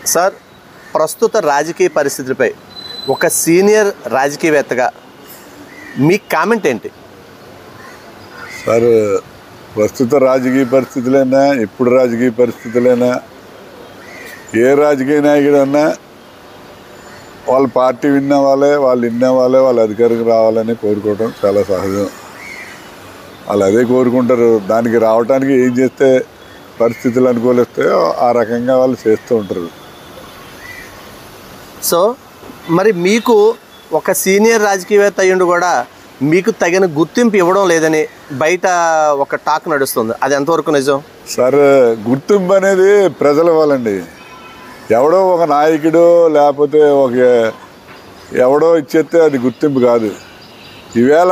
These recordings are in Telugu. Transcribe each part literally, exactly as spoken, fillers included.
సార్, ప్రస్తుత రాజకీయ పరిస్థితులపై ఒక సీనియర్ రాజకీయవేత్తగా మీ కామెంట్ ఏంటి? సార్, ప్రస్తుత రాజకీయ పరిస్థితులైనా ఇప్పుడు రాజకీయ పరిస్థితులైనా ఏ రాజకీయ నాయకుడన్నా వాళ్ళ పార్టీ విన్న వాళ్ళే వాళ్ళు విన్న వాళ్ళే వాళ్ళ అధికారికి రావాలని కోరుకోవడం చాలా సహజం. వాళ్ళు అదే కోరుకుంటారు. దానికి రావడానికి ఏం చేస్తే పరిస్థితులు అనుకూలిస్తే ఆ రకంగా వాళ్ళు చేస్తూ ఉంటారు. సో మరి మీకు ఒక సీనియర్ రాజకీయవేత్త అయ్యుండి కూడా మీకు తగిన గుర్తింపు ఇవ్వడం లేదని బయట ఒక టాక్ నడుస్తుంది. అది ఎంతవరకు నిజం? సార్, గుర్తింపు అనేది ప్రజలు ఇవ్వాలండి. ఎవడో ఒక నాయకుడు లేకపోతే ఒక ఎవడో ఇచ్చేస్తే అది గుర్తింపు కాదు. ఈవేళ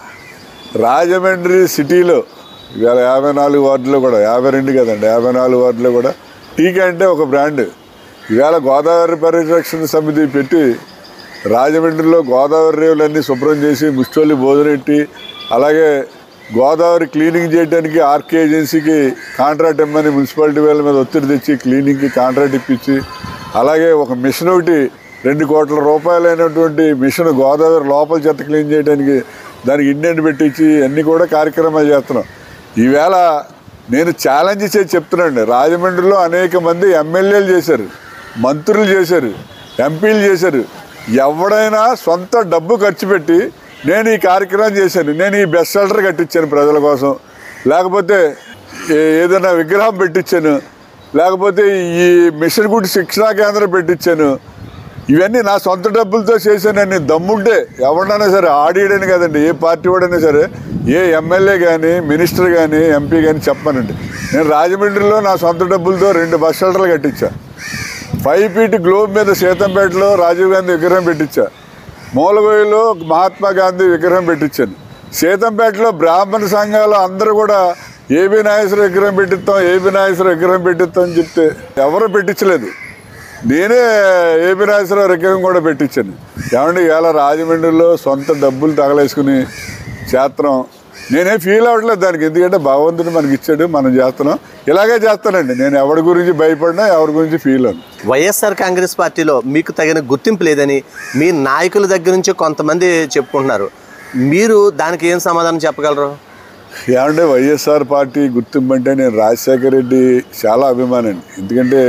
రాజమండ్రి సిటీలో ఇవాళ యాభై నాలుగు వార్డులో కూడా యాభై రెండు కదండి యాభై నాలుగు వార్డులో కూడా టీకా అంటే ఒక బ్రాండ్. ఈవేళ గోదావరి పరిరక్షణ సమితి పెట్టి రాజమండ్రిలో గోదావరి రేవులన్నీ శుభ్రం చేసి ముష్టోళ్ళు భోజనం పెట్టి అలాగే గోదావరి క్లీనింగ్ చేయడానికి ఆర్కే ఏజెన్సీకి కాంట్రాక్ట్ ఇమ్మని మున్సిపాలిటీ వాళ్ళ మీద ఒత్తిడి తెచ్చి క్లీనింగ్కి కాంట్రాక్ట్ ఇప్పించి అలాగే ఒక మిషన్ ఒకటి రెండు కోట్ల రూపాయలైనటువంటి మిషన్ గోదావరి లోపల చెత్త క్లీన్ చేయడానికి దానికి ఇండియన్ పెట్టించి అన్నీ కూడా కార్యక్రమాలు చేస్తున్నాం. ఈవేళ నేను ఛాలెంజ్ చేసి చెప్తున్నాండి, రాజమండ్రిలో అనేక మంది ఎమ్మెల్యేలు చేశారు, మంత్రులు చేశారు, ఎంపీలు చేశారు. ఎవడైనా సొంత డబ్బు ఖర్చు పెట్టి నేను ఈ కార్యక్రమం చేశాను, నేను ఈ బెస్ట్ షెల్టర్ కట్టించాను ప్రజల కోసం, లేకపోతే ఏదైనా విగ్రహం పెట్టించాను, లేకపోతే ఈ మిషన్ గుడి శిక్షణా కేంద్రం పెట్టించాను, ఇవన్నీ నా సొంత డబ్బులతో చేశానని దమ్ముంటే ఎవడైనా సరే ఆడియడని కదండి ఏ పార్టీ వాడైనా సరే ఏ ఎమ్మెల్యే కానీ మినిస్టర్ కానీ ఎంపీ కానీ చెప్పానండి. నేను రాజమండ్రిలో నా సొంత డబ్బులతో రెండు బస్ షెల్టర్లు కట్టించా. ఫైవ్ ఫీట్ గ్లోబ్ మీద సీతంపేటలో రాజీవ్ గాంధీ విగ్రహం పెట్టించా. మూలగోయిలో మహాత్మా గాంధీ విగ్రహం పెట్టించాను. సీతంపేటలో బ్రాహ్మణ సంఘాలు అందరూ కూడా ఏబీ నాగేశ్వర విగ్రహం పెట్టిస్తాం ఏబీ నాగేశ్వర విగ్రహం పెట్టిస్తాం అని చెప్తే ఎవరు పెట్టించలేదు. నేనే ఏబీ నాగేశ్వర విగ్రహం కూడా పెట్టించాను. ఏమంటే ఇవాళ రాజమండ్రిలో సొంత డబ్బులు తగలేసుకుని చేస్తున్నాం. నేనేం ఫీల్ అవ్వట్లేదు దానికి, ఎందుకంటే భగవంతుడు మనకి ఇచ్చాడు, మనం చేస్తున్నాం. ఇలాగే చేస్తానండి. నేను ఎవరి గురించి భయపడినా ఎవరి గురించి ఫీల్ అవ్వను. వైఎస్ఆర్ కాంగ్రెస్ పార్టీలో మీకు తగిన గుర్తింపు లేదని మీ నాయకుల దగ్గర నుంచి కొంతమంది చెప్పుకుంటున్నారు. మీరు దానికి ఏం సమాధానం చెప్పగలరు? ఏమంటే వైఎస్ఆర్ పార్టీ గుర్తింపు అంటే నేను రాజశేఖర రెడ్డి చాలా అభిమానండి. ఎందుకంటే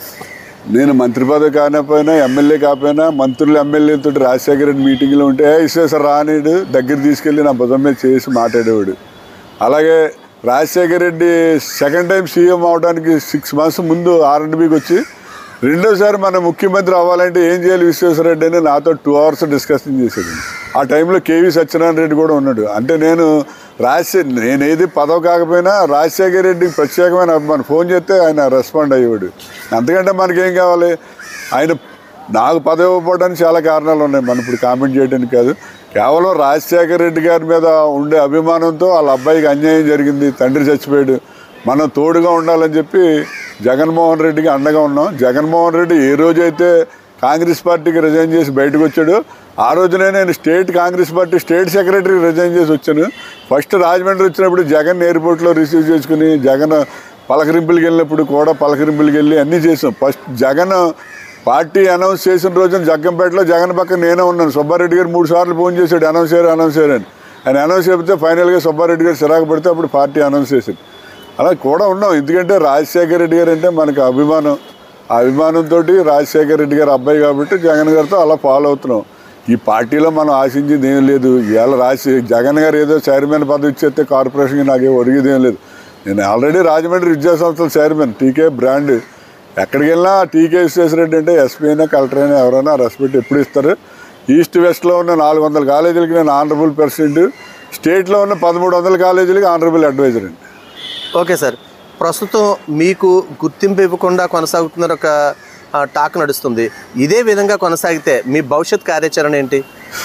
నేను మంత్రి పదవి కాకపోయినా ఎమ్మెల్యే కాకపోయినా మంత్రులు ఎమ్మెల్యేలతో రాజశేఖర రెడ్డి మీటింగ్లో ఉంటే విశ్వేశ్వర రానిడు దగ్గర తీసుకెళ్ళి నా భుజం మీద చేసి మాట్లాడేవాడు. అలాగే Rajasekhara Reddy second time CM అవడానికి సిక్స్ మంత్స్ ముందు ఆర్ అండ్ బికి వచ్చి రెండోసారి మన ముఖ్యమంత్రి అవ్వాలంటే ఏం చేయాలి విశ్వేశ్వర రెడ్డి అని నాతో టూ అవర్స్ డిస్కషన్ చేసేది. ఆ టైంలో కేవీ సత్యనారాయణ రెడ్డి కూడా ఉన్నాడు. అంటే నేను రాజశేఖర్ నేనేది పదవి కాకపోయినా రాజశేఖర రెడ్డికి ప్రత్యేకమైన అభిమానం. ఫోన్ చేస్తే ఆయన రెస్పాండ్ అయ్యేవాడు. అంతకంటే మనకేం కావాలి? ఆయన నాకు పదవి ఇవ్వడానికి చాలా కారణాలు ఉన్నాయి, మనం ఇప్పుడు కామెంట్ చేయడానికి కాదు. కేవలం రాజశేఖర రెడ్డి గారి మీద ఉండే అభిమానంతో వాళ్ళ అబ్బాయికి అన్యాయం జరిగింది, తండ్రి చచ్చిపోయాడు, మనం తోడుగా ఉండాలని చెప్పి జగన్మోహన్ రెడ్డికి అండగా ఉన్నాం. జగన్మోహన్ రెడ్డి ఏ రోజైతే కాంగ్రెస్ పార్టీకి రిజైన్ చేసి బయటకు వచ్చాడు ఆ రోజునే నేను state Congress party state secretary resign చేసి వచ్చాను. ఫస్ట్ రాజమండ్రి వచ్చినప్పుడు జగన్ ఎయిర్పోర్ట్లో రిసీవ్ చేసుకుని జగన్ పలకరింపులకి వెళ్ళినప్పుడు కూడా పలకరింపులకి వెళ్ళి అన్నీ చేసాం. ఫస్ట్ జగన్ పార్టీ అనౌన్స్ చేసిన రోజున జగ్గంపేటలో జగన్ పక్కన నేనే ఉన్నాను. సుబ్బారెడ్డి గారు మూడు సార్లు ఫోన్ చేశాడు అనౌన్స్ చేయరు అనౌన్స్ చేయరని. ఆయన అనౌన్స్ చెబితే ఫైనల్గా సుబ్బారెడ్డి గారు చిరాకు పడితే అప్పుడు పార్టీ అనౌన్స్ చేశాడు. అలా కూడా ఉన్నాం. ఎందుకంటే రాజశేఖర రెడ్డి గారు అంటే మనకు అభిమానం. ఆ అభిమానంతో రాజశేఖర రెడ్డి గారు అబ్బాయి కాబట్టి జగన్ గారితో అలా ఫాలో అవుతున్నాం. ఈ పార్టీలో మనం ఆశించింది ఏం లేదు. ఇవాళ రాజశేఖర్ జగన్ గారు ఏదో చైర్మన్ పదవి ఇచ్చేస్తే కార్పొరేషన్కి నాకేం ఒరిగేది ఏం లేదు. నేను ఆల్రెడీ రాజమండ్రి విద్యా సంస్థల చైర్మన్, టీకే బ్రాండ్. ఎక్కడికి వెళ్ళినా టీకే విశ్వేశ్వర రెడ్డి అంటే ఎస్పీ అయినా కలెక్టర్ అయినా ఎవరైనా రెస్పెక్ట్ ఎప్పుడు ఇస్తారు. ఈస్ట్ వెస్ట్లో ఉన్న నాలుగు వందల కాలేజీలకి నేను ఆనరబుల్ ప్రెసిడెంట్, స్టేట్లో ఉన్న పదమూడు వందల కాలేజీలకి ఆనరబుల్ అడ్వైజర్ అండి. ఓకే సార్, ప్రస్తుతం మీకు గుర్తింపు ఇవ్వకుండా కొనసాగుతున్న ఒక టాక్ నడుస్తుంది. ఇదే విధంగా కొనసాగితే మీ భవిష్యత్ కార్యాచరణ ఏంటి?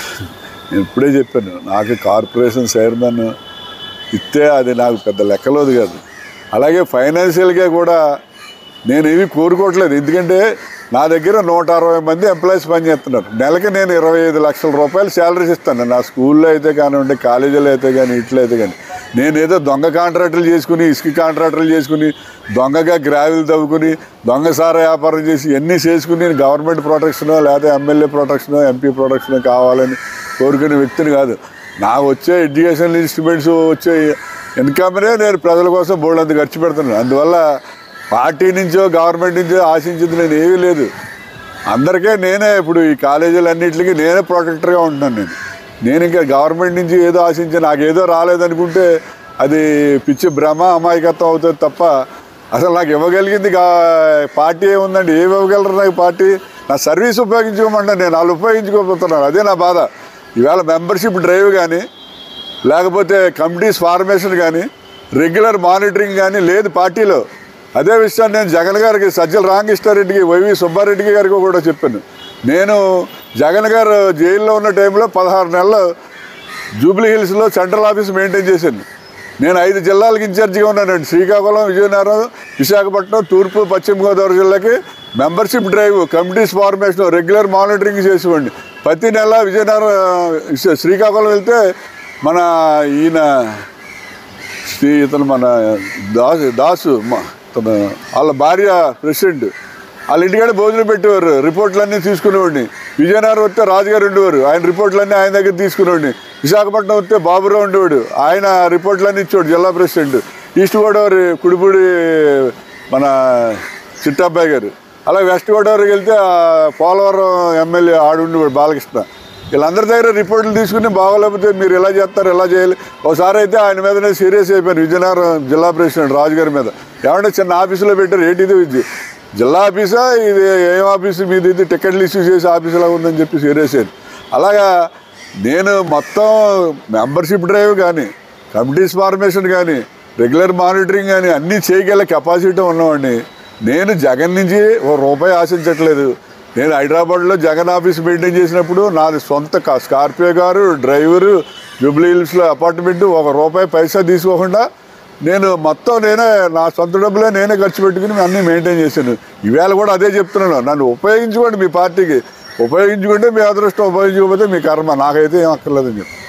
నేను ఇప్పుడే చెప్పాను, నాకు కార్పొరేషన్ చైర్మన్ ఇస్తే అది నాకు పెద్ద లెక్కలోది కాదు. అలాగే ఫైనాన్షియల్గా కూడా నేను ఏవి కోరుకోవట్లేదు. ఎందుకంటే నా దగ్గర నూట అరవై మంది ఎంప్లాయీస్ పనిచేస్తున్నారు. నెలకి నేను ఇరవై ఐదు లక్షల రూపాయలు శాలరీస్ ఇస్తాను. నా స్కూల్లో అయితే కానివ్వండి, కాలేజీలో అయితే కానీ, ఇట్లో అయితే కానీ. నేనేదో దొంగ కాంట్రాక్టర్లు చేసుకుని ఇసుక కాంట్రాక్టర్లు చేసుకుని దొంగగా గ్రావెల్ తవ్వుకుని దొంగసార వ్యాపారం చేసి ఎన్ని చేసుకుని నేను గవర్నమెంట్ ప్రొటెక్షనో లేదా ఎమ్మెల్యే ప్రొటెక్షనో ఎంపీ ప్రొటెక్షనో కావాలని కోరుకునే వ్యక్తిని కాదు. నాకు వచ్చే ఎడ్యుకేషన్ ఇన్స్ట్రుమెంట్స్ వచ్చే ఇన్కమ్నే నేను ప్రజల కోసం బోల్డంత ఖర్చు పెడుతున్నాను. అందువల్ల పార్టీ నుంచో గవర్నమెంట్ నుంచో ఆశించింది నేను ఏమీ లేదు. అందరికీ నేనే ఇప్పుడు ఈ కాలేజీలన్నింటికి నేనే ప్రొటెక్టర్గా ఉంటున్నాను. నేను నేను ఇంకా గవర్నమెంట్ నుంచి ఏదో ఆశించి నాకు ఏదో రాలేదనుకుంటే అది పిచ్చి భ్రమ అమాయకత్వం అవుతుంది తప్ప అసలు నాకు ఇవ్వగలిగింది పార్టీ ఏముందండి? ఏమి ఇవ్వగలరు నాకు పార్టీ? నా సర్వీస్ ఉపయోగించుకోమంటాను, నేను వాళ్ళు ఉపయోగించుకోకపోతున్నాను. అదే నా బాధ. ఈవేళ మెంబర్షిప్ డ్రైవ్ కానీ లేకపోతే కమిటీస్ ఫార్మేషన్ కానీ రెగ్యులర్ మానిటరింగ్ కానీ లేదు పార్టీలో. అదే విషయాన్ని నేను జగన్ గారికి, సజ్జల రామకృష్ణారెడ్డికి, వైవి సుబ్బారెడ్డి గారికి కూడా చెప్పాను. నేను జగన్ గారు జైల్లో ఉన్న టైంలో పదహారు నెలలు జూబ్లీ హిల్స్లో సెంట్రల్ ఆఫీస్ మెయింటైన్ చేశాను. నేను ఐదు జిల్లాలకు ఇన్ఛార్జిగా ఉన్నానండి. శ్రీకాకుళం, విజయనగరం, విశాఖపట్నం, తూర్పు, పశ్చిమ గోదావరి జిల్లాకి membership drive, committees formation, regular monitoring చేసేవాడిని. ప్రతి నెల విజయనగరం, శ్రీకాకుళం వెళ్తే మన ఈయన శ్రీ ఇతను మన దాసు దాసు తన వాళ్ళ భార్య ప్రెసిడెంట్ వాళ్ళ ఇంటికాడ భోజనం పెట్టేవారు. రిపోర్ట్లన్నీ తీసుకునేవాడిని. విజయనగరం వస్తే రాజుగారు ఉండేవారు, ఆయన రిపోర్ట్లన్నీ ఆయన దగ్గర తీసుకునేవాడిని. విశాఖపట్నం వస్తే బాబురావు ఉండేవాడు, ఆయన రిపోర్ట్లన్నీ ఇచ్చేవాడు, జిల్లా ప్రెసిడెంట్. ఈస్ట్ గోదావరి కుడిపూడి మన చిట్టబ్బాయి గారు. అలా వెస్ట్ గోదావరికి వెళ్తే పోలవరం ఎమ్మెల్యే ఆడు ఉండేవాడు బాలకృష్ణ. వీళ్ళందరి దగ్గర రిపోర్ట్లు తీసుకుని బాగోలేకపోతే మీరు ఎలా చేస్తారు, ఎలా చేయాలి. ఒకసారి అయితే ఆయన మీదనే సీరియస్ అయిపోయాను, విజయనగరం జిల్లా ప్రెసిడెంట్ రాజుగారి మీద. ఏమంటే చిన్న ఆఫీసులో పెట్టారు, ఏంటి ఇది ఇది జిల్లా ఆఫీసా, ఇది ఏం ఆఫీసు మీద, ఇది టికెట్లు ఇష్యూ చేసి ఆఫీసులా ఉందని చెప్పి సీరియస్ అయ్యాను. అలాగా నేను మొత్తం మెంబర్షిప్ డ్రైవ్ కానీ కమిటీస్ ఫార్మేషన్ కానీ రెగ్యులర్ మానిటరింగ్ కానీ అన్నీ చేయగల కెపాసిటీ ఉన్నవాడిని. నేను జగన్ నుంచి ఓ రూపాయి ఆశించట్లేదు. నేను హైదరాబాద్లో జగన్ ఆఫీస్ మెయింటైన్ చేసినప్పుడు నాది సొంత స్కార్పియో కారు, డ్రైవరు, జూబ్లీ హిల్స్లో అపార్ట్మెంటు, ఒక రూపాయి పైసా తీసుకోకుండా నేను మొత్తం నేనే నా సొంత డబ్బులే నేనే ఖర్చు పెట్టుకుని అన్నీ మెయింటైన్ చేశాను. ఈవేళ కూడా అదే చెప్తున్నాను, నన్ను ఉపయోగించుకోండి, మీ పార్టీకి ఉపయోగించుకుంటే మీ అదృష్టం, ఉపయోగించుకోకపోతే మీ కర్మ, నాకైతే ఏం అక్కర్లేదని చెప్పి.